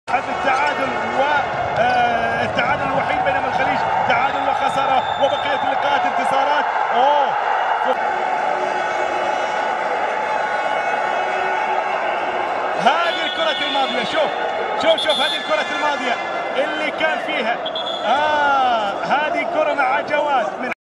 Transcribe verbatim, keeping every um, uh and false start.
التعادل والتعادل الوحيد بينما الخليج تعادل وخساره، وبقيه اللقاءات انتصارات. اوه هذه الكرة الماضية، شوف شوف شوف هذه الكرة الماضية اللي كان فيها آه هذه كرة مع جواد من